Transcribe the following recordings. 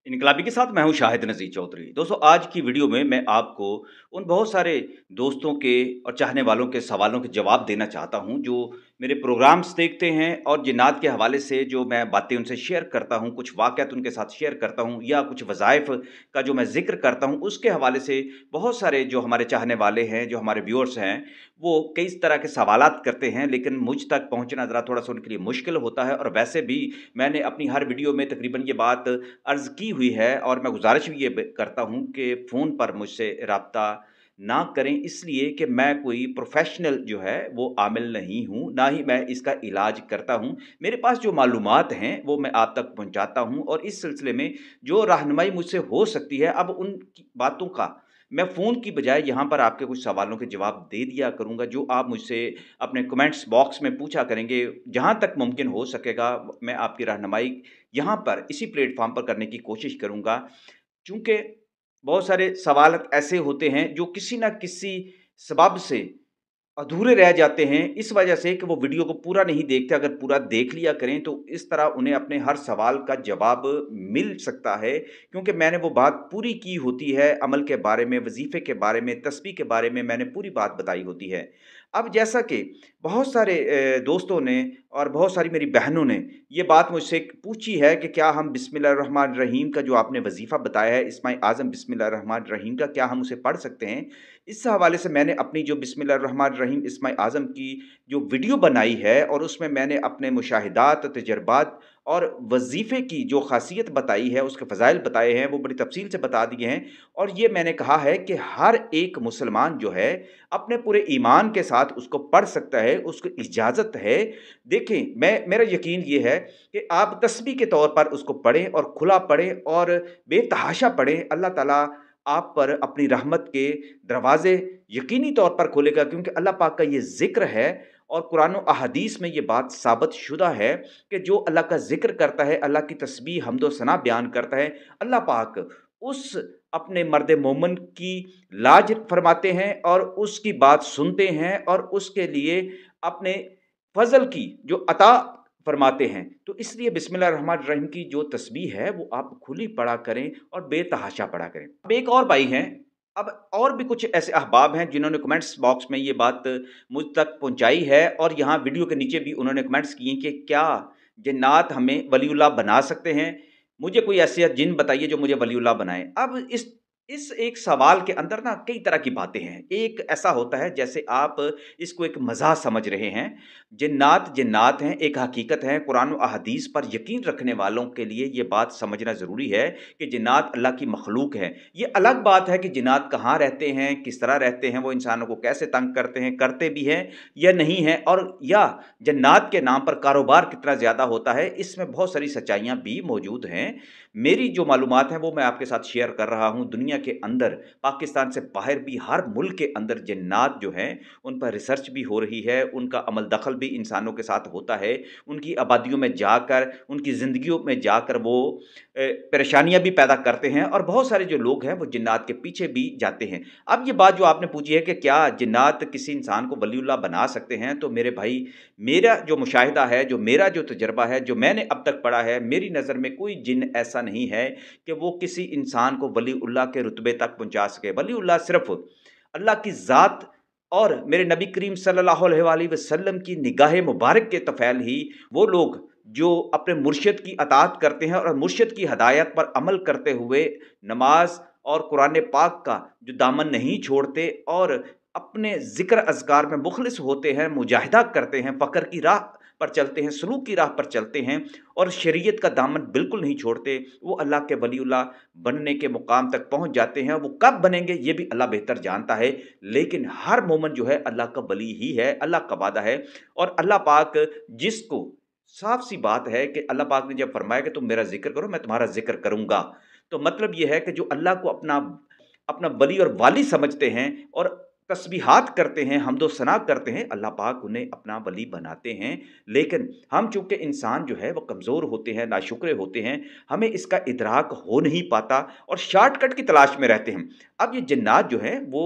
इनकलाबी के साथ मैं हूं शाहिद नजीर चौधरी। दोस्तों, आज की वीडियो में मैं आपको उन बहुत सारे दोस्तों के और चाहने वालों के सवालों के जवाब देना चाहता हूं जो मेरे प्रोग्राम्स देखते हैं और जिन्नात के हवाले से जो मैं बातें उनसे शेयर करता हूं, कुछ वाक़यात उनके साथ शेयर करता हूं या कुछ वज़ाइफ़ का जो मैं ज़िक्र करता हूं, उसके हवाले से बहुत सारे जो हमारे चाहने वाले हैं, जो हमारे व्यूअर्स हैं, वो कई तरह के सवालात करते हैं, लेकिन मुझ तक पहुँचना ज़रा थोड़ा-सा उनके लिए मुश्किल होता है। और वैसे भी मैंने अपनी हर वीडियो में तकरीबन ये बात अर्ज़ की हुई है और मैं गुज़ारिश भी ये करता हूँ कि फ़ोन पर मुझसे राब्ता ना करें, इसलिए कि मैं कोई प्रोफ़ेशनल जो है वो आमिल नहीं हूँ, ना ही मैं इसका इलाज करता हूँ। मेरे पास जो मालूमात हैं वो मैं आप तक पहुँचाता हूँ और इस सिलसिले में जो रहनुमाई मुझसे हो सकती है, अब उन की बातों का मैं फ़ोन की बजाय यहाँ पर आपके कुछ सवालों के जवाब दे दिया करूँगा, जो आप मुझसे अपने कमेंट्स बॉक्स में पूछा करेंगे। जहाँ तक मुमकिन हो सकेगा मैं आपकी रहनुमाई यहाँ पर इसी प्लेटफ़ॉर्म पर करने की कोशिश करूँगा। चूँकि बहुत सारे सवाल ऐसे होते हैं जो किसी न किसी सबब से अधूरे रह जाते हैं, इस वजह से कि वो वीडियो को पूरा नहीं देखते। अगर पूरा देख लिया करें तो इस तरह उन्हें अपने हर सवाल का जवाब मिल सकता है, क्योंकि मैंने वो बात पूरी की होती है, अमल के बारे में, वजीफ़े के बारे में, तस्बीह के बारे में मैंने पूरी बात बताई होती है। अब जैसा कि बहुत सारे दोस्तों ने और बहुत सारी मेरी बहनों ने ये बात मुझसे पूछी है कि क्या हम बिस्मिल्लाहिर्रहमानिर्रहीम का जो आपने वजीफ़ा बताया है, इस्माए आज़म बिस्मिल्लाहिर्रहमानिर्रहीम का, क्या हम उसे पढ़ सकते हैं? इस हवाले से मैंने अपनी जो बिस्मिल्लाहिर्रहमानिर्रहीम इस्माए आज़म की जो वीडियो बनाई है और उसमें मैंने अपने मुशाहिदात, तजर्बात और वजीफ़े की जो ख़ासियत बताई है, उसके फ़ज़ाइल बताए हैं, वो बड़ी तफ़सील से बता दिए हैं। और ये मैंने कहा है कि हर एक मुसलमान जो है अपने पूरे ईमान के साथ उसको पढ़ सकता है, उसको इजाज़त है। देखें, मेरा यकीन ये है कि आप तस्बीह के तौर पर उसको पढ़ें और खुला पढ़ें और बेतहाशा पढ़ें। अल्लाह ताला आप पर अपनी रहमत के दरवाज़े यकीनी तौर पर खोलेगा, क्योंकि अल्लाह पाक का ये ज़िक्र है और कुरान और अहादीस में ये बात साबित शुदा है कि जो अल्लाह का ज़िक्र करता है, अल्लाह की तस्बीह हम्द व सना बयान करता है, अल्लाह पाक उस अपने मर्द मोमिन की लाज फरमाते हैं और उसकी बात सुनते हैं और उसके लिए अपने फ़ज़ल की जो अता फरमाते हैं। तो इसलिए बिस्मिल्लाहिर्रहमानिर्रहीम की जो तस्बीह है वो आप खुली पढ़ा करें और बेतहाशा पढ़ा करें। अब एक और भाई हैं, अब और भी कुछ ऐसे अहबाब हैं जिन्होंने कमेंट्स बॉक्स में ये बात मुझ तक पहुँचाई है और यहाँ वीडियो के नीचे भी उन्होंने कमेंट्स किए कि क्या जिन्नात हमें वलीउल्लाह बना सकते हैं? मुझे कोई ऐसी जिन बताइए जो मुझे वलीउल्लाह बनाए। अब इस एक सवाल के अंदर ना कई तरह की बातें हैं। एक ऐसा होता है जैसे आप इसको एक मज़ाह समझ रहे हैं। जिन्नात जिन्नात हैं, एक हकीकत है। कुरान और अहादीस पर यकीन रखने वालों के लिए ये बात समझना ज़रूरी है कि जिन्नात अल्लाह की मखलूक है। ये अलग बात है कि जिन्नात कहाँ रहते हैं, किस तरह रहते हैं, वो इंसानों को कैसे तंग करते हैं, करते भी हैं या नहीं हैं, और या जिन्नात के नाम पर कारोबार कितना ज़्यादा होता है, इसमें बहुत सारी सच्चाइयाँ भी मौजूद हैं। मेरी जो मालूमात हैं वो मैं आपके साथ शेयर कर रहा हूँ। दुनिया के अंदर, पाकिस्तान से बाहर भी, हर मुल्क के अंदर जिन्नात जो हैं उन पर रिसर्च भी हो रही है, उनका अमल दखल भी इंसानों के साथ होता है। उनकी आबादियों में जाकर, उनकी ज़िंदगियों में जाकर वो परेशानियाँ भी पैदा करते हैं और बहुत सारे जो लोग हैं वो जिन्नात के पीछे भी जाते हैं। अब ये बात जो आपने पूछी है कि क्या जिन्नात किसी इंसान को वलीउल्लाह बना सकते हैं, तो मेरे भाई, मेरा जो मुशाहिदा है, जो मेरा जो तजर्बा है, जो मैंने अब तक पढ़ा है, मेरी नज़र में कोई जिन ऐसा नहीं है कि वो किसी इंसान को वलीउल्लाह के रुतबे तक पहुँचा सके। वलीउल्लाह सिर्फ़ अल्लाह की ज़ात और मेरे नबी करीम सल्लल्लाहु अलैहि वसल्लम की निगाह मुबारक के तफ़ैल ही वो लोग जो अपने मुर्शिद की अताअत करते हैं और मुर्शिद की हदायत पर अमल करते हुए नमाज और कुरान पाक का जो दामन नहीं छोड़ते और अपने ज़िक्र अज़कार में मुखलिस होते हैं, मुजाहिदा करते हैं, फ़क्र की राह पर चलते हैं, सलूक की राह पर चलते हैं और शरीयत का दामन बिल्कुल नहीं छोड़ते, वो अल्लाह के वलीउल्लाह बनने के मुकाम तक पहुँच जाते हैं। वो कब बनेंगे ये भी अल्लाह बेहतर जानता है, लेकिन हर मोमिन जो है अल्लाह का वली ही है, अल्लाह का वादा है। और अल्लाह पाक जिसको, साफ-सी बात है कि अल्लाह पाक ने जब फरमाया कि तुम मेरा ज़िक्र करो, मैं तुम्हारा ज़िक्र करूँगा, तो मतलब ये है कि जो अल्लाह को अपना अपना वली और वाली समझते हैं और तस्बीहात करते हैं, हम्द व सना करते हैं, अल्लाह पाक उन्हें अपना वली बनाते हैं। लेकिन हम चूँकि इंसान जो है वो कमज़ोर होते हैं, नाशुक्रे होते हैं, हमें इसका इदराक हो नहीं पाता और शॉर्टकट की तलाश में रहते हैं। अब ये जिन्नात जो हैं वो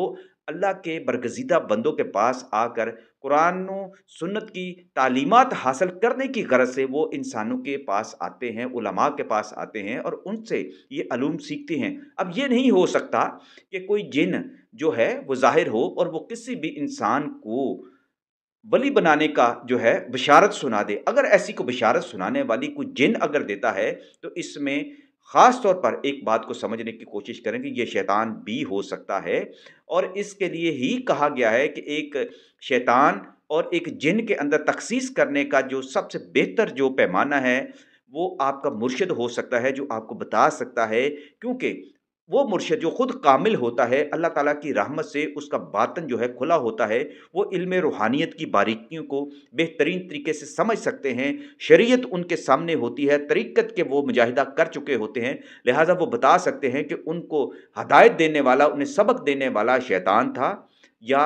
अल्लाह के बरगज़ीदा बंदों के पास आकर कुरान व सुन्नत की तालीमात हासिल करने की गरज से वो इंसानों के पास आते हैं, उलमा के पास आते हैं और उनसे ये अलूम सीखते हैं। अब ये नहीं हो सकता कि कोई जिन जो है वो ज़ाहिर हो और वो किसी भी इंसान को वली बनाने का जो है बिशारत सुना दे। अगर ऐसी कोई बिशारत सुनाने वाली कोई जिन अगर देता है, तो इसमें ख़ास तौर पर एक बात को समझने की कोशिश करें कि ये शैतान भी हो सकता है और इसके लिए ही कहा गया है कि एक शैतान और एक जिन के अंदर तख़सीस करने का जो सबसे बेहतर जो पैमाना है, वो आपका मुर्शिद हो सकता है, जो आपको बता सकता है। क्योंकि वो मुर्शिद जो खुद कामिल होता है, अल्लाह ताला की रहमत से उसका बातन जो है खुला होता है, वो इल्म रूहानियत की बारीकियों को बेहतरीन तरीके से समझ सकते हैं। शरीयत उनके सामने होती है, तरीक़त के वो मुजाहिदा कर चुके होते हैं, लिहाज़ा वो बता सकते हैं कि उनको हदायत देने वाला, उन्हें सबक देने वाला शैतान था या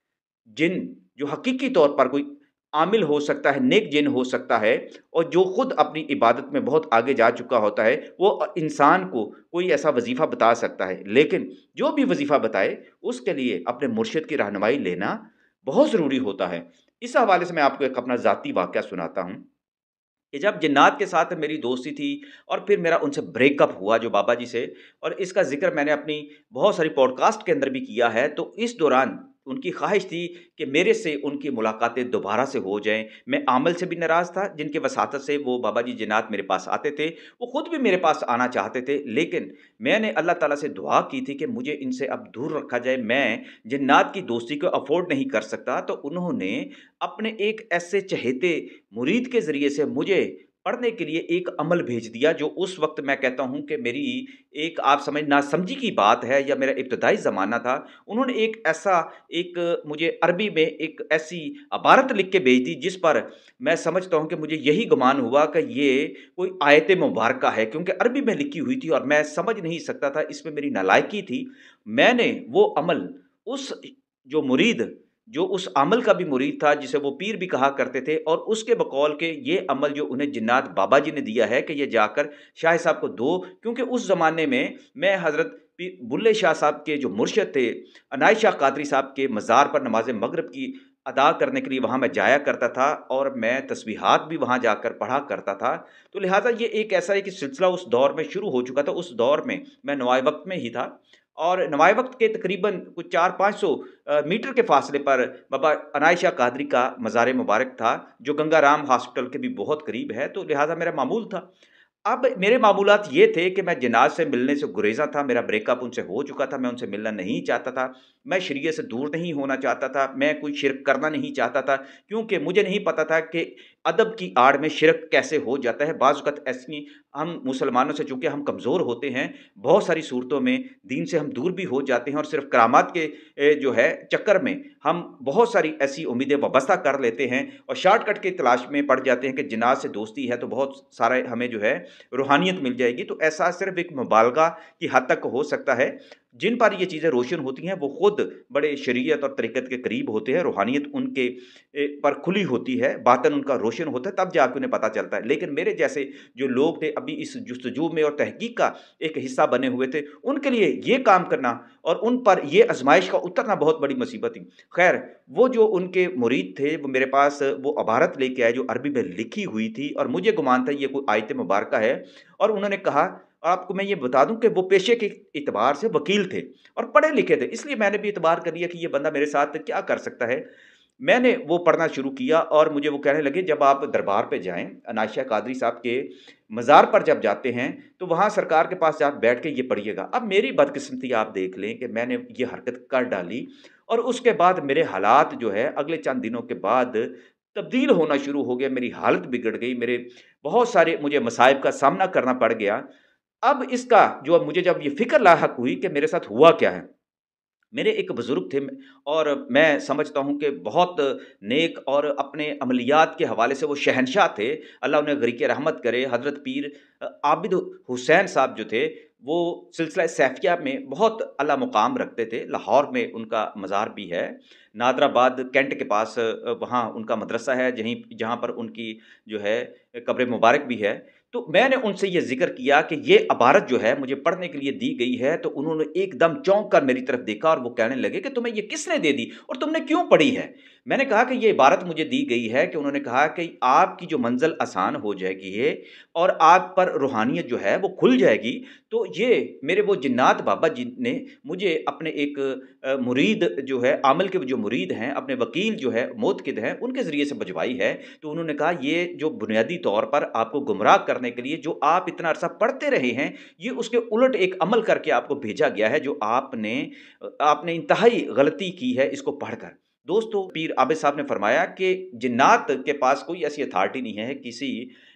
जिन जो हकीकी तौर पर कोई आमिल हो सकता है, नेक जिन हो सकता है और जो खुद अपनी इबादत में बहुत आगे जा चुका होता है, वो इंसान को कोई ऐसा वजीफ़ा बता सकता है। लेकिन जो भी वजीफ़ा बताए, उसके लिए अपने मुर्शिद की रहनुमाई लेना बहुत ज़रूरी होता है। इस हवाले से मैं आपको एक अपना ज़ाती वाक़या सुनाता हूँ कि जब जिन्नात के साथ मेरी दोस्ती थी और फिर मेरा उनसे ब्रेकअप हुआ जो बाबा जी से, और इसका ज़िक्र मैंने अपनी बहुत सारी पॉडकास्ट के अंदर भी किया है। तो इस दौरान उनकी ख़्वाहिश थी कि मेरे से उनकी मुलाकातें दोबारा से हो जाएँ। मैं आमल से भी नाराज़ था, जिनकी वसातत से वो बाबा जी जिन्नात मेरे पास आते थे। वो ख़ुद भी मेरे पास आना चाहते थे, लेकिन मैंने अल्लाह ताला से दुआ की थी कि मुझे इनसे अब दूर रखा जाए, मैं जिन्नात की दोस्ती को अफ़ोर्ड नहीं कर सकता। तो उन्होंने अपने एक ऐसे चहेते मुरीद के ज़रिए से मुझे पढ़ने के लिए एक अमल भेज दिया, जो उस वक़्त मैं कहता हूँ कि मेरी एक आप समझ नासमझी की बात है या मेरा इब्तिदाई ज़माना था। उन्होंने एक ऐसा एक मुझे अरबी में एक ऐसी इबारत लिख के भेज दी, जिस पर मैं समझता हूँ कि मुझे यही गुमान हुआ कि ये कोई आयत मुबारका है, क्योंकि अरबी में लिखी हुई थी और मैं समझ नहीं सकता था, इसमें मेरी नालायकी थी। मैंने वो अमल उस जो मुरीद जो उस अमल का भी मुरीद था, जिसे वो पीर भी कहा करते थे, और उसके बकौल के ये अमल जो उन्हें जिन्नात बाबा जी ने दिया है कि ये जाकर शाह साहब को दो। क्योंकि उस ज़माने में मैं हज़रत बुल्ले शाह साहब के जो मुर्शिद थे, अनायत शाह कादरी साहब के मज़ार पर नमाज़ मगरिब की अदा करने के लिए वहाँ मैं जाया करता था और मैं तस्बीहात भी वहाँ जाकर पढ़ा करता था। तो लिहाज़ा ये एक ऐसा है कि सिलसिला उस दौर में शुरू हो चुका था। उस दौर में मैं नवाए वक़्त में ही था और नवाए वक़्त के तकरीबन कुछ 400-500 मीटर के फ़ासले पर बाबा अनायत शाह कादरी का मज़ार मुबारक था, जो गंगाराम हॉस्पिटल के भी बहुत करीब है। तो लिहाज़ा मेरा मामूल था। अब मेरे मामूलात ये थे कि मैं जिन्नात से मिलने से गुरेज़ा था, मेरा ब्रेकअप उनसे हो चुका था, मैं उनसे मिलना नहीं चाहता था, मैं शरीयत से दूर नहीं होना चाहता था, मैं कोई शिरक करना नहीं चाहता था, क्योंकि मुझे नहीं पता था कि अदब की आड़ में शिरक कैसे हो जाता है। बाज़ वक़्त ऐसी हम मुसलमानों से चूँकि हम कमज़ोर होते हैं, बहुत सारी सूरतों में दीन से हम दूर भी हो जाते हैं और सिर्फ़ करामात के जो है चक्कर में हम बहुत सारी ऐसी उम्मीदें वाबस्ता कर लेते हैं और शॉर्टकट की तलाश में पड़ जाते हैं कि जिन्नात से दोस्ती है तो बहुत सारा हमें जो है रूहानियत मिल जाएगी। तो ऐसा सिर्फ़ एक मुबालगा की हद तक हो सकता है। जिन पर ये चीज़ें रोशन होती हैं, वो खुद बड़े शरीयत और तरीक़त के करीब होते हैं, रूहानियत उनके पर खुली होती है, बातन उनका रोशन होता है, तब जाके उन्हें पता चलता है। लेकिन मेरे जैसे जो लोग थे, अभी इस जुस्तजू में और तहकीक का एक हिस्सा बने हुए थे, उनके लिए ये काम करना और उन पर ये आज़माइश का उतरना बहुत बड़ी मुसीबत थी। ख़ैर, वो जो उनके मुरीद थे, वो मेरे पास वो इबारत लेके आए जो अरबी में लिखी हुई थी और मुझे गुमान था ये कोई आयत मुबारका है। और उन्होंने कहा, और आपको मैं ये बता दूँ कि वो पेशे के एतबार से वकील थे और पढ़े लिखे थे, इसलिए मैंने भी एतबार कर लिया कि ये बंदा मेरे साथ क्या कर सकता है। मैंने वो पढ़ना शुरू किया और मुझे वो कहने लगे, जब आप दरबार पे जाएँ, अनायत शाह कादरी साहब के मज़ार पर जब जाते हैं, तो वहाँ सरकार के पास आप बैठ के ये पढ़िएगा। अब मेरी बदकिस्मती आप देख लें कि मैंने ये हरकत कर डाली और उसके बाद मेरे हालात जो है अगले चंद दिनों के बाद तब्दील होना शुरू हो गया, मेरी हालत बिगड़ गई, मेरे बहुत सारे मुझे मसाइब का सामना करना पड़ गया। अब इसका जो मुझे जब ये फ़िक्र लाहक हुई कि मेरे साथ हुआ क्या है? मेरे एक बुज़ुर्ग थे और मैं समझता हूँ कि बहुत नेक और अपने अमलियात के हवाले से वो शहंशाह थे। अल्लाह उन्हें गरीक़ रहमत करे। हज़रत पीर आबिद हुसैन साहब जो थे, वो सिलसिला सैफ़िया में बहुत अला मुक़ाम रखते थे। लाहौर में उनका मज़ार भी है। नादराबाद कैंट के पास वहाँ उनका मदरसा है, जहीं जहाँ पर उनकी जो है कब्र मुबारक भी है। तो मैंने उनसे ये ज़िक्र किया कि ये इबारत जो है मुझे पढ़ने के लिए दी गई है, तो उन्होंने एकदम चौंक कर मेरी तरफ देखा और वो कहने लगे कि तुम्हें ये किसने दे दी और तुमने क्यों पढ़ी है? मैंने कहा कि ये इबारत मुझे दी गई है कि उन्होंने कहा कि आपकी जो मंज़िल आसान हो जाएगी है और आप पर रूहानियत जो है वो खुल जाएगी। तो ये मेरे वो जिन्नात बाबा जी ने मुझे अपने एक मुरीद जो है, आमिल के जो मुरीद हैं, अपने वकील जो है, मोतकिद हैं, उनके ज़रिए से बजवाई है। तो उन्होंने कहा ये जो बुनियादी तौर पर आपको गुमराह करने के लिए जो आप इतना अरसा पढ़ते रहे हैं, ये उसके उलट एक अमल करके आपको भेजा गया है जो आपने इंतहाई गलती की है इसको पढ़कर। दोस्तों, पीर आबिद साहब ने फरमाया कि जिन्नात के पास कोई ऐसी अथॉरिटी नहीं है किसी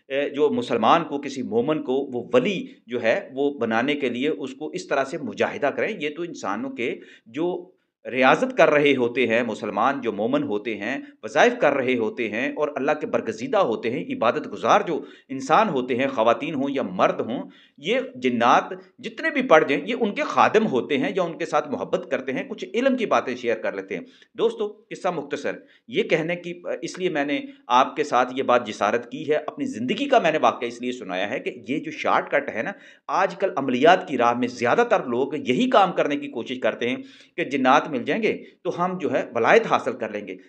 जो मुसलमान को, किसी मोमन को वो वली जो है वो बनाने के लिए उसको इस तरह से मुजाहिदा करें। ये तो इंसानों के जो रियाज़त कर रहे होते हैं, मुसलमान जो मोमन होते हैं, वज़ाइफ़ कर रहे होते हैं और अल्लाह के बरगज़ीदा होते हैं, इबादत गुज़ार जो इंसान होते हैं, ख़वातीन हों या मर्द हों, ये जिन्नात जितने भी पढ़ जाएँ, ये उनके ख़ादिम होते हैं या उनके साथ मोहब्बत करते हैं, कुछ इल्म की बातें शेयर कर लेते हैं। दोस्तों, किस्सा मुख्तसर ये कहने की इसलिए मैंने आपके साथ ये बात जिसारत की है, अपनी ज़िंदगी का मैंने वाक़या इसलिए सुनाया है कि ये जो शॉर्टकट है ना, आजकल अमलियात की राह में ज़्यादातर लोग यही काम करने की कोशिश करते हैं कि जिन्नात मिल जाएँगे, तो हम जो है वलायत हासिल कर लेंगे।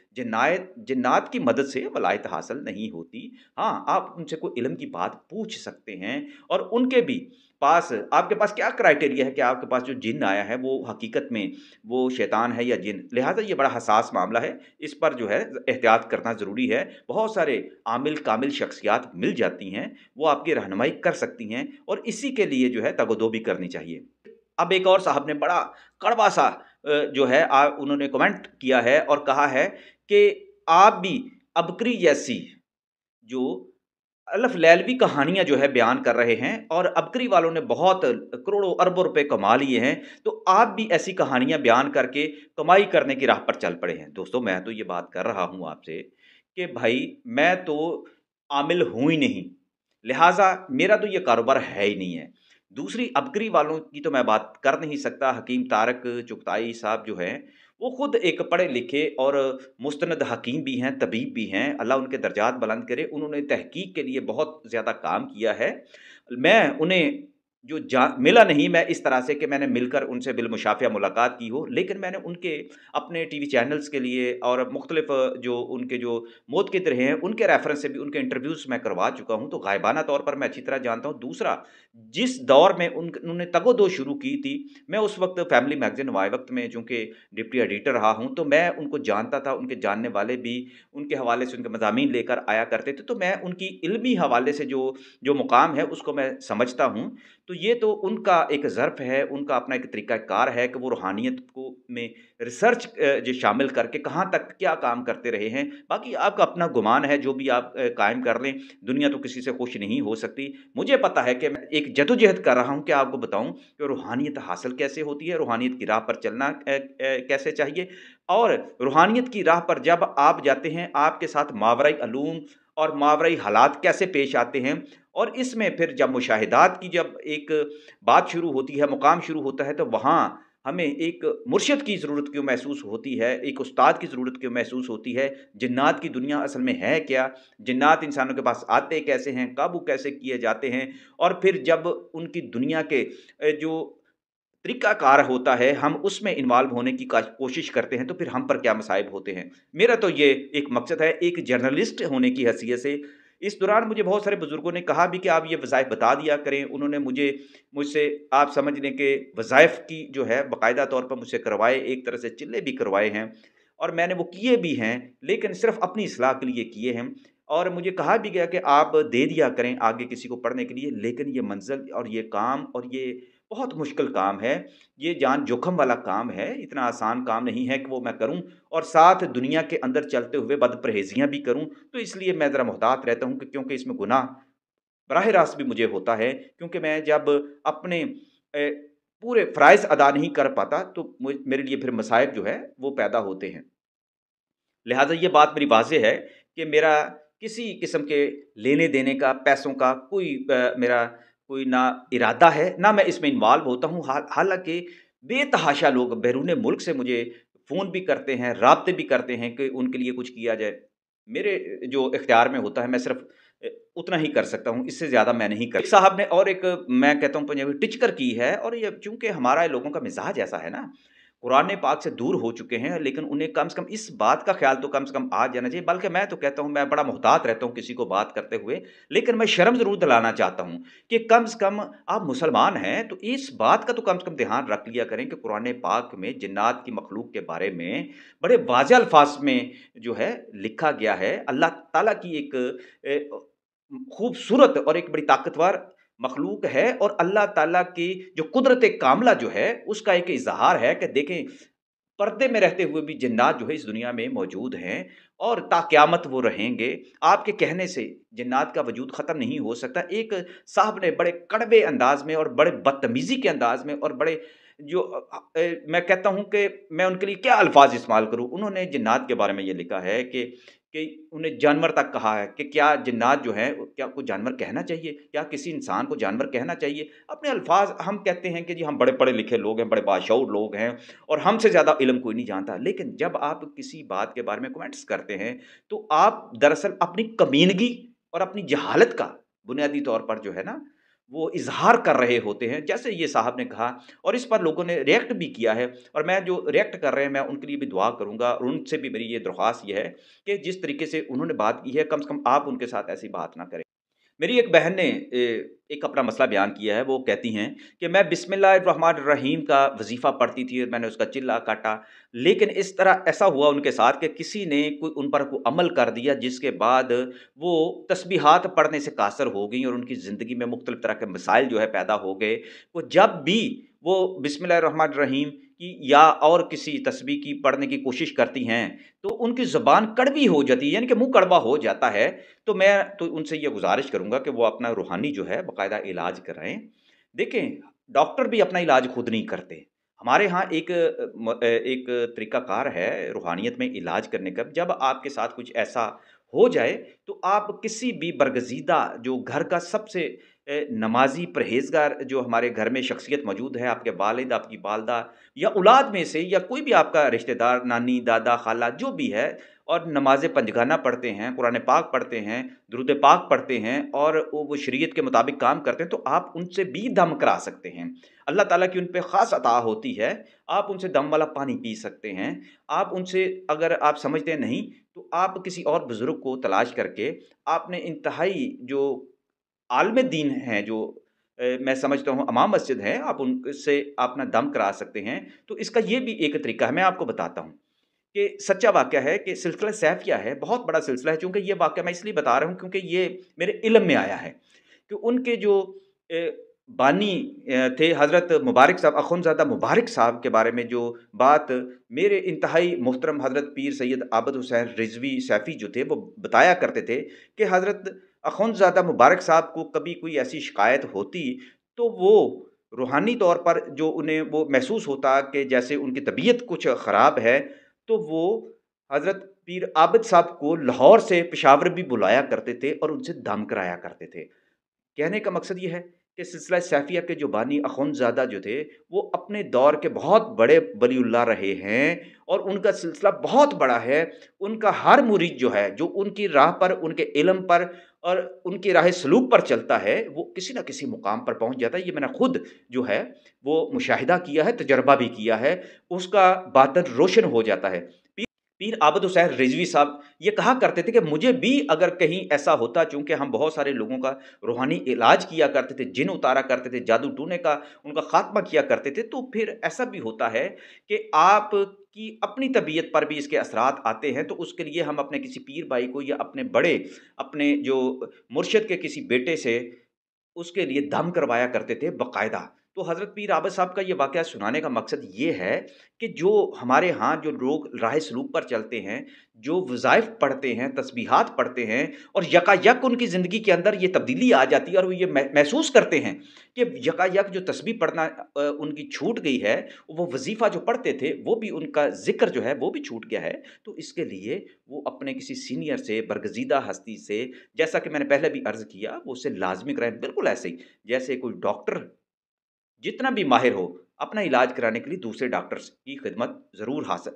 जिन्नात की मदद से वलायत हासिल नहीं होती। हाँ, आप उनसे कोई इल्म की बात पूछ सकते हैं और उनके भी पास आपके पास क्या क्राइटेरिया है कि आपके पास जो जिन्न आया है वो हकीकत में वो शैतान है या जिन्न? लिहाज़ा ये बड़ा हसास मामला है, इस पर जो है एहतियात करना ज़रूरी है। बहुत सारे आमिल कामिल शख्सियात मिल जाती हैं, वो आपकी रहनुमाई कर सकती हैं और इसी के लिए जो है तगोदो भी करनी चाहिए। अब एक और साहब ने बड़ा कड़वा-सा जो है उन्होंने कमेंट किया है और कहा है कि आप भी अबकरी जैसी जो अलफ़ लैलवी कहानियाँ जो है बयान कर रहे हैं और अबकरी वालों ने बहुत करोड़ों अरबों रुपए कमा लिए हैं, तो आप भी ऐसी कहानियाँ बयान करके कमाई करने की राह पर चल पड़े हैं। दोस्तों, मैं तो ये बात कर रहा हूँ आपसे कि भाई मैं तो आमिल हूँ ही नहीं, लिहाज़ा मेरा तो ये कारोबार है ही नहीं है। दूसरी अबकरी वालों की तो मैं बात कर नहीं सकता। हकीम तारक चुगताई साहब जो हैं, वो खुद एक पढ़े लिखे और मुस्तनद हकीम भी हैं, तबीब भी हैं, अल्लाह उनके दर्जात बुलंद करे। उन्होंने तहकीक के लिए बहुत ज़्यादा काम किया है। मैं उन्हें जो जा मिला नहीं मैं इस तरह से कि मैंने मिलकर उनसे बिलमुशाफ़िया मुलाकात की हो, लेकिन मैंने उनके अपने टीवी चैनल्स के लिए और मुख्तलिफ़ जो उनके जो मौतक़िद रहे हैं, उनके रेफ़रेंस से भी उनके इंटरव्यूज़ मैं करवा चुका हूँ, तो गायबाना तौर पर मैं अच्छी तरह जानता हूँ। दूसरा, जिस दौर में उन्होंने तगो-दो शुरू की थी, मैं उस वक़्त फैमिली मैगज़ीन वाई वक़्त में चूँकि डिप्टी एडिटर रहा हूँ, तो मैं उनको जानता था, उनके जानने वाले भी उनके हवाले से उनके मज़ामीन लेकर आया करते थे, तो मैं उनकी इल्मी हवाले से जो जो मुक़ाम है, उसको मैं समझता हूँ। तो ये तो उनका एक ज़र्फ़ है, उनका अपना एक तरीक़ाकार है कि वो रूहानियत को में रिसर्च जो शामिल करके कहाँ तक क्या काम करते रहे हैं। बाकी आपका अपना गुमान है, जो भी आप कायम कर लें, दुनिया तो किसी से खुश नहीं हो सकती। मुझे पता है कि मैं एक जदोजहद कर रहा हूँ कि आपको बताऊँ कि रूहानियत हासिल कैसे होती है, रूहानियत की राह पर चलना कैसे चाहिए और रूहानियत की राह पर जब आप जाते हैं, आपके साथ मावराई अलूम और मावराई हालात कैसे पेश आते हैं और इसमें फिर जब मुशाहिदात की जब एक बात शुरू होती है, मुकाम शुरू होता है, तो वहाँ हमें एक मुर्शिद की ज़रूरत क्यों महसूस होती है, एक उस्ताद की ज़रूरत क्यों महसूस होती है, जिन्नात की दुनिया असल में है क्या? जिन्नात इंसानों के पास आते कैसे हैं, काबू कैसे किए जाते हैं और फिर जब उनकी दुनिया के जो तरीक़ाकार होता है, हम उसमें इन्वॉल्व होने की कोशिश करते हैं, तो फिर हम पर क्या मसाइब होते हैं। मेरा तो ये एक मकसद है, एक जर्नलिस्ट होने की हैसियत से इस दौरान मुझे बहुत सारे बुज़ुर्गों ने कहा भी कि आप ये वज़ाइफ़ बता दिया करें। उन्होंने मुझसे आप समझ लें कि वज़ाइफ़ की जो है बाकायदा तौर पर मुझसे करवाए, एक तरह से चिल्ले भी करवाए हैं और मैंने वो किए भी हैं, लेकिन सिर्फ़ अपनी इस्लाह के लिए किए हैं और मुझे कहा भी गया कि आप दे दिया करें आगे किसी को पढ़ने के लिए, लेकिन ये मंज़िल और ये काम और ये बहुत मुश्किल काम है। ये जान जोखिम वाला काम है, इतना आसान काम नहीं है कि वो मैं करूँ और साथ दुनिया के अंदर चलते हुए बदपरहेज़ियाँ भी करूँ। तो इसलिए मैं ज़रा मुहतात रहता हूँ कि क्योंकि इसमें गुनाह बराह रास्त भी मुझे होता है, क्योंकि मैं जब अपने पूरे फ़राइज़ अदा नहीं कर पाता, तो मेरे लिए फिर मसाइब जो है, वो पैदा होते हैं। लिहाज़ा ये बात मेरी वाज़ेह है कि मेरा किसी किस्म के लेने-देने का, पैसों का मेरा कोई ना इरादा है, ना मैं इसमें इन्वॉल्व होता हूँ। हालाँकि बेतहाशा लोग बैरून मुल्क से मुझे फ़ोन भी करते हैं, राब्ते भी करते हैं कि उनके लिए कुछ किया जाए। मेरे जो इख्तियार में होता है, मैं सिर्फ़ उतना ही कर सकता हूँ, इससे ज़्यादा मैं नहीं कर। एक साहब ने और एक मैं कहता हूँ पंजाबी टिचकर की है, और ये चूँकि हमारा लोगों का मिज़ाज ऐसा है ना, कुरान पाक से दूर हो चुके हैं, लेकिन उन्हें कम से कम इस बात का ख़्याल तो कम से कम आ जाना चाहिए। बल्कि मैं तो कहता हूँ, मैं बड़ा मुहतात रहता हूँ किसी को बात करते हुए, लेकिन मैं शर्म ज़रूर दिलाना चाहता हूँ कि कम से कम आप मुसलमान हैं, तो इस बात का तो कम से कम ध्यान रख लिया करें कि कुरान पाक में जिन्नात की मखलूक के बारे में बड़े वाज़ेह अल्फ़ाज़ में जो है लिखा गया है। अल्लाह ताला की एक खूबसूरत और एक बड़ी ताकतवर मखलूक है, और अल्लाह ताला की जो कुदरत कामिला जो है, उसका एक इज़हार है कि देखें, पर्दे में रहते हुए भी जिन्नात जो है इस दुनिया में मौजूद हैं, और ता क़यामत वो रहेंगे। आपके कहने से जिन्नात का वजूद ख़त्म नहीं हो सकता। एक साहब ने बड़े कड़वे अंदाज़ में और बड़े बदतमीज़ी के अंदाज़ में और बड़े जो मैं कहता हूँ कि मैं उनके लिए क्या अल्फ़ाज़ इस्तेमाल करूँ, उन्होंने जिन्नात के बारे में ये लिखा है कि उन्हें जानवर तक कहा है कि क्या जिन्नात जो हैं, क्या कोई जानवर कहना चाहिए? क्या किसी इंसान को जानवर कहना चाहिए? अपने अल्फ़ाज़ हम कहते हैं कि जी हम बड़े पढ़े-लिखे लोग हैं, बड़े बाशऊर लोग हैं, और हमसे ज़्यादा इल्म कोई नहीं जानता। लेकिन जब आप किसी बात के बारे में कमेंट्स करते हैं, तो आप दरअसल अपनी कमीनगी और अपनी जहालत का बुनियादी तौर पर जो है ना, वो इज़हार कर रहे होते हैं, जैसे ये साहब ने कहा, और इस पर लोगों ने रिएक्ट भी किया है। और मैं जो रिएक्ट कर रहे हैं, मैं उनके लिए भी दुआ करूँगा, और उनसे भी मेरी ये दरख्वास्त ये है कि जिस तरीके से उन्होंने बात की है, कम से कम आप उनके साथ ऐसी बात ना करें। मेरी एक बहन ने एक अपना मसला बयान किया है। वो कहती हैं कि मैं बिस्मिल्लाहिर्रहमानिर्रहीम का वज़ीफ़ा पढ़ती थी और मैंने उसका चिल्ला काटा, लेकिन इस तरह ऐसा हुआ उनके साथ कि किसी ने कोई उन पर कोई अमल कर दिया, जिसके बाद वो तस्बीहात पढ़ने से कासर हो गईं, और उनकी ज़िंदगी में मुख्तलिफ़ तरह के मसाइल जो है पैदा हो गए। वो जब भी वो बिस्मिल्लाहिर्रहमानिर्रहीम की या और किसी तस्बीह की पढ़ने की कोशिश करती हैं, तो उनकी ज़ुबान कड़वी हो जाती है, यानी कि मुँह कड़वा हो जाता है। तो मैं तो उनसे ये गुज़ारिश करूँगा कि वो अपना रूहानी जो है बाकायदा इलाज कराएँ। देखें, डॉक्टर भी अपना इलाज खुद नहीं करते। हमारे यहाँ एक तरीक़ाकार है रूहानियत में इलाज करने का। जब आपके साथ कुछ ऐसा हो जाए, तो आप किसी भी बरगज़ीदा जो घर का सबसे नमाज़ी परहेज़गार जो हमारे घर में शख़्सियत मौजूद है, आपके वालिद, आपकी वालदा या औलाद में से, या कोई भी आपका रिश्तेदार, नानी, दादा, खाला जो भी है, और नमाज़े पंजगाना पढ़ते हैं, कुरान पाक पढ़ते हैं, दुरूद पाक पढ़ते हैं, और वो शरीयत के मुताबिक काम करते हैं, तो आप उनसे भी दम करा सकते हैं। अल्लाह ताला की उन पे ख़ास अता होती है। आप उनसे दम वाला पानी पी सकते हैं। आप उनसे, अगर आप समझते नहीं, तो आप किसी और बुज़ुर्ग को तलाश करके आपने इंतहाई जो आलिम दीन हैं, जो मैं समझता हूँ इमाम मस्जिद हैं, आप उनसे अपना दम करा सकते हैं। तो इसका ये भी एक तरीका है, मैं आपको बताता हूँ कि सच्चा वाक़या है कि सिलसिला सैफ़िया है, बहुत बड़ा सिलसिला है। चूँकि ये वाक़या मैं इसलिए बता रहा हूँ क्योंकि ये मेरे इल्म में आया है कि उनके जो अ, बानी थे हज़रत मुबारक साहब, अख़ुंज़ादा मुबारक साहब के बारे में जो बात मेरे इंतहाई मोहतरम हज़रत पीर सैयद आबद हुसैन रिज़वी सैफ़ी जो थे, वो बताया करते थे कि हज़रत अख़ुंज़ादा मुबारक साहब को कभी कोई ऐसी शिकायत होती, तो वो रूहानी तौर पर जो उन्हें वो महसूस होता कि जैसे उनकी तबीयत कुछ ख़राब है, तो वो हज़रत पीर आबिद साहब को लाहौर से पेशावर भी बुलाया करते थे और उनसे दम कराया करते थे। कहने का मकसद ये है कि सिलसिला सैफ़िया के जो बानी अख़ुंज़ादा जो थे, वो अपने दौर के बहुत बड़े वलीउल्लाह रहे हैं, और उनका सिलसिला बहुत बड़ा है। उनका हर मुरीद जो है, जो उनकी राह पर, उनके इल्म पर और उनकी राह सलूक पर चलता है, वो किसी न किसी मुकाम पर पहुँच जाता है। ये मैंने खुद जो है, वो मुशाहिदा किया है, तजर्बा भी किया है, उसका बातिन रोशन हो जाता है। पीर आबद हुसैन रिज़वी साहब ये कहा करते थे कि मुझे भी अगर कहीं ऐसा होता, चूँकि हम बहुत सारे लोगों का रूहानी इलाज किया करते थे, जिन उतारा करते थे, जादू टूने का उनका ख़ात्मा किया करते थे, तो फिर ऐसा भी होता है कि आपकी अपनी तबीयत पर भी इसके असरात आते हैं। तो उसके लिए हम अपने किसी पीर भाई को या अपने बड़े, अपने जो मुर्शिद के किसी बेटे से उसके लिए दम करवाया करते थे बाकायदा। तो हज़रत पीर आबिद साहब का ये वाक़या सुनाने का मकसद ये है कि जो हमारे यहाँ जो लोग राह सलूक पर चलते हैं, जो वज़ाइफ़ पढ़ते हैं, तस्बीहात पढ़ते हैं, और यकायक उनकी ज़िंदगी के अंदर ये तब्दीली आ जाती है, और वो ये महसूस करते हैं कि यकायक जो तस्बीह पढ़ना उनकी छूट गई है, वो वज़ीफ़ा जो पढ़ते थे, वो भी उनका ज़िक्र जो है, वो भी छूट गया है। तो इसके लिए वो अपने किसी सीनियर से, बरगज़ीदा हस्ती से, जैसा कि मैंने पहले भी अर्ज़ किया, वो उससे लाज़मी कराएँ। बिल्कुल ऐसे ही जैसे कोई डॉक्टर जितना भी माहिर हो, अपना इलाज कराने के लिए दूसरे डॉक्टर्स की खिदमत ज़रूर हासिल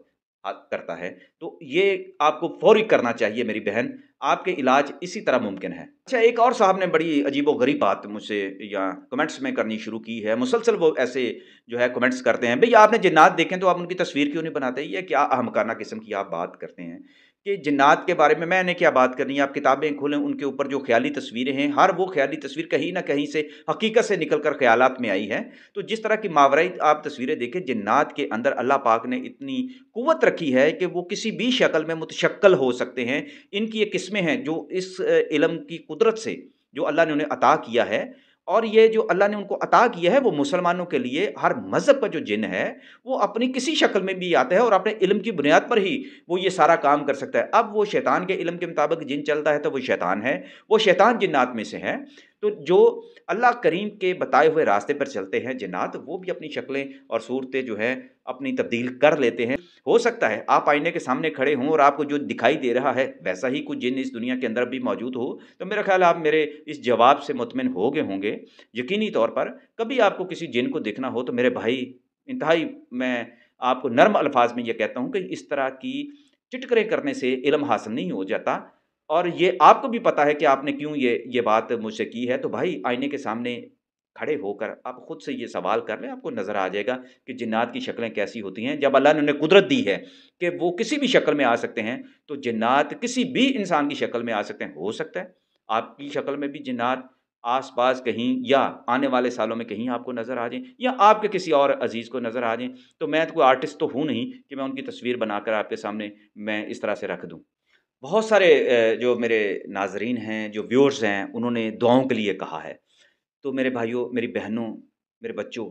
करता है, तो ये आपको फ़ौरी करना चाहिए मेरी बहन, आपके इलाज इसी तरह मुमकिन है। अच्छा, एक और साहब ने बड़ी अजीबो-गरीब बात मुझसे या कमेंट्स में करनी शुरू की है, मुसलसल वो ऐसे जो है कमेंट्स करते हैं, भई आपने जिन्नात देखे तो आप उनकी तस्वीर क्यों नहीं बनाते? ये क्या अहमकाना किस्म की आप बात करते हैं कि जिन्नात के बारे में मैंने क्या बात करनी है? आप किताबें खोलें, उनके ऊपर जो ख़याली तस्वीरें हैं, हर वो ख़याली तस्वीर कहीं न कहीं से हकीकत से निकल कर ख़यालात में आई है। तो जिस तरह की मावराई आप तस्वीरें देखें, जिन्नात के अंदर अल्लाह पाक ने इतनी क़ुव्वत रखी है कि वो किसी भी शक्ल में मुतशक्कल हो सकते हैं। इनकी ये किस्में हैं जो इस इल्म की कुदरत से जो अल्लाह ने उन्हें अता किया है, और ये जो अल्लाह ने उनको अता किया है वो मुसलमानों के लिए हर मज़हब का जो जिन है, वो अपनी किसी शक्ल में भी आता है और अपने इल्म की बुनियाद पर ही वो ये सारा काम कर सकता है। अब वो शैतान के इल्म के मुताबिक जिन चलता है तो वो शैतान है, वो शैतान जिन्नात में से है। तो जो अल्लाह करीम के बताए हुए रास्ते पर चलते हैं जिन्नात, वो भी अपनी शक्लें और सूरतें जो हैं अपनी तब्दील कर लेते हैं। हो सकता है आप आईने के सामने खड़े हों और आपको जो दिखाई दे रहा है वैसा ही कुछ जिन इस दुनिया के अंदर भी मौजूद हो, तो मेरा ख़्याल आप मेरे इस जवाब से मुतमिन हो गए होंगे। यकीनी तौर पर कभी आपको किसी जिन को देखना हो तो मेरे भाई, इंतहाई मैं आपको नर्म अल्फ़ाज़ में ये कहता हूँ कि इस तरह की टिटकरें करने से इल्म हासिल नहीं हो जाता, और ये आपको भी पता है कि आपने क्यों ये बात मुझसे की है। तो भाई आईने के सामने खड़े होकर आप खुद से ये सवाल कर लें, आपको नज़र आ जाएगा कि जिन्नात की शक्लें कैसी होती हैं। जब अल्लाह ने उन्हें कुदरत दी है कि वो किसी भी शक्ल में आ सकते हैं, तो जिन्नात किसी भी इंसान की शक्ल में आ सकते हैं। हो सकता है आपकी शक्ल में भी जिन्नात आस-पास कहीं या आने वाले सालों में कहीं आपको नज़र आ जाएँ, या आपके किसी और अज़ीज़ को नज़र आ जाएँ। तो मैं तो कोई आर्टिस्ट तो हूँ नहीं कि मैं उनकी तस्वीर बनाकर आपके सामने मैं इस तरह से रख दूँ। बहुत सारे जो मेरे नाज़रीन हैं, जो व्यूअर्स हैं, उन्होंने दुआओं के लिए कहा है। तो मेरे भाइयों, मेरी बहनों, मेरे बच्चों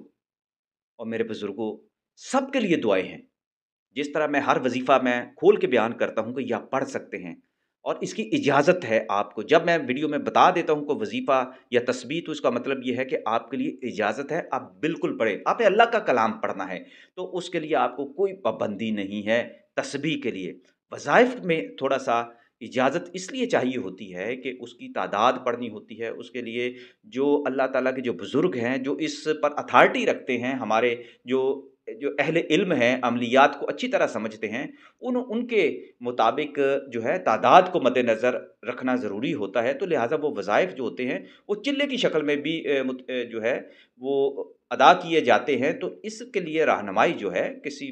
और मेरे बुज़ुर्गों, सबके लिए दुआएँ हैं। जिस तरह मैं हर वज़ीफ़ा मैं खोल के बयान करता हूँ कि ये आप पढ़ सकते हैं और इसकी इजाज़त है आपको। जब मैं वीडियो में बता देता हूँ कोई वज़ीफ़ा या तस्बीह, तो इसका मतलब ये है कि आपके लिए इजाज़त है, आप बिल्कुल पढ़ें। आपने अल्लाह का कलाम पढ़ना है, तो उसके लिए आपको कोई पाबंदी नहीं है तस्बीह के लिए। वज़ाइफ़ में थोड़ा-सा इजाज़त इसलिए चाहिए होती है कि उसकी तादाद पढ़नी होती है, उसके लिए जो अल्लाह ताला के जो बुज़ुर्ग हैं, जो इस पर अथॉरिटी रखते हैं, हमारे जो जो अहले इल्म हैं, अमलियात को अच्छी तरह समझते हैं, उनके मुताबिक जो है तादाद को मद्देनज़र रखना ज़रूरी होता है। तो लिहाज़ा वो वज़ाइफ़ जो होते हैं, वो चिल्ले की शक्ल में भी जो है वो अदा किए जाते हैं। तो इसके लिए रहनुमाई जो है किसी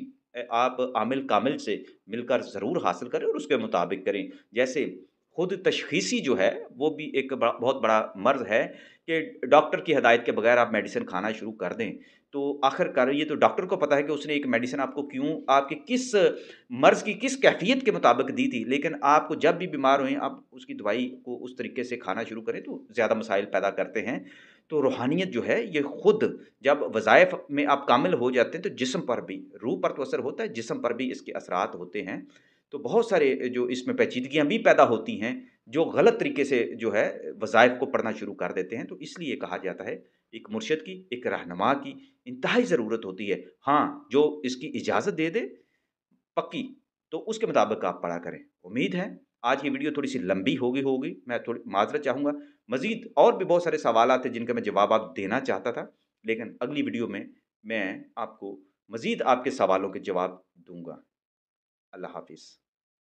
आप आमिल कामिल से मिलकर ज़रूर हासिल करें और उसके मुताबिक करें। जैसे खुद तशख़ीसी जो है, वो भी एक बहुत बड़ा मर्ज़ है कि डॉक्टर की हिदायत के बगैर आप मेडिसिन खाना शुरू कर दें। तो आखिरकार ये तो डॉक्टर को पता है कि उसने एक मेडिसिन आपको क्यों, आपके किस मर्ज़ की किस कैफ़ियत के मुताबिक दी थी। लेकिन आपको जब भी बीमार हुए, आप उसकी दवाई को उस तरीके से खाना शुरू करें, तो ज़्यादा मसाइल पैदा करते हैं। तो रूहानियत जो है, ये खुद जब वज़ाइफ़ में आप कामिल हो जाते हैं, तो जिस्म पर भी, रूह पर तो असर होता है, जिस्म पर भी इसके असरात होते हैं। तो बहुत सारे जो इसमें पेचीदगियाँ भी पैदा होती हैं, जो गलत तरीके से जो है वज़ाइफ़ को पढ़ना शुरू कर देते हैं। तो इसलिए कहा जाता है, एक मुर्शिद की, एक रहनुमा की इंतहाई ज़रूरत होती है। हाँ, जो इसकी इजाज़त दे दे पक्की, तो उसके मुताबिक आप पढ़ा करें। उम्मीद है आज की वीडियो थोड़ी-सी लंबी हो गई होगी, मैं थोड़ी माज़रत चाहूँगा। मज़ीद और भी बहुत सारे सवालात थे जिनका मैं जवाब आप देना चाहता था, लेकिन अगली वीडियो में मैं आपको मज़ीद आपके सवालों के जवाब दूँगा। अल्लाह हाफ़िज़।